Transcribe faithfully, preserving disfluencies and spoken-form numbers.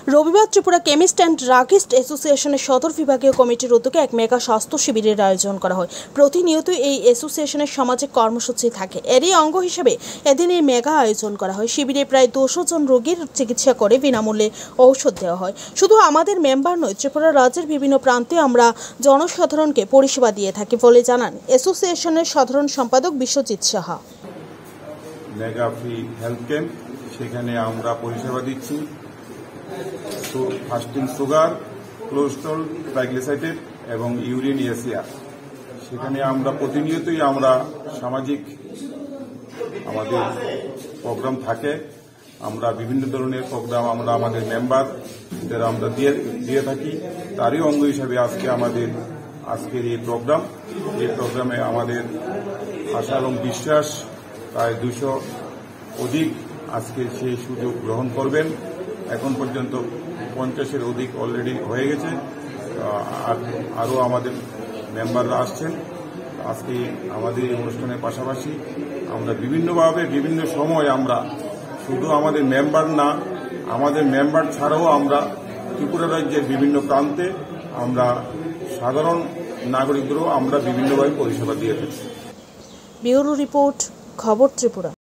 রবিবার Tripura chemist and druggist অ্যাসোসিয়েশনের সদর বিভাগীয় কমিটির উদ্যোগে এক মেগা স্বাস্থ্য শিবিরের আয়োজন করা হয়। প্রতিনিয়ত এই অ্যাসোসিয়েশনের সামাজিক কর্মসূচি থাকে, এরই অঙ্গ হিসেবে এদিন এই মেগা আয়োজন করা হয়। শিবিরে প্রায় দুশো জন রোগীর চিকিৎসা করে বিনামূল্যে ঔষধ দেওয়া হয়। শুধু আমাদের মেম্বার নয়, ত্রিপুরা রাজ্যের বিভিন্ন প্রান্তে আমরা জনসাধারণকে পরিষেবা দিয়ে থাকি বলে জানান অ্যাসোসিয়েশনের সাধারণ সম্পাদক Biswajit Saha. Mega free health camp, সেখানে আমরা পরিষেবা দিচ্ছি ফাস্টিং সুগার, কোলেস্ট্রল, ট্রাইগ্লিসাইডেড এবং ইউরিন এসিয়া। সেখানে আমরা প্রতিনিয়তই আমরা সামাজিক আমাদের প্রোগ্রাম থাকে, আমরা বিভিন্ন ধরনের প্রোগ্রাম আমরা আমাদের মেম্বারদের আমরা দিয়ে দিয়ে থাকি। তারই অঙ্গ হিসাবে আজকে আমাদের আজকের এই প্রোগ্রাম এই প্রোগ্রামে আমাদের আশা এবং বিশ্বাস প্রায় দুশো অধিক আজকে সেই সুযোগ গ্রহণ করবেন। এখন পর্যন্ত পঞ্চাশের অধিক অলরেডি হয়ে গেছে, আর আরও আমাদের মেম্বাররা আসছেন। আজকে আমাদের এই অনুষ্ঠানের পাশাপাশি আমরা বিভিন্নভাবে বিভিন্ন সময় আমরা শুধু আমাদের মেম্বার না, আমাদের মেম্বার ছাড়াও আমরা ত্রিপুরা রাজ্যের বিভিন্ন প্রান্তে আমরা সাধারণ নাগরিকদেরও আমরা বিভিন্নভাবে পরিষেবা দিয়ে থাকি। ব্যুরো রিপোর্ট, খবর ত্রিপুরা।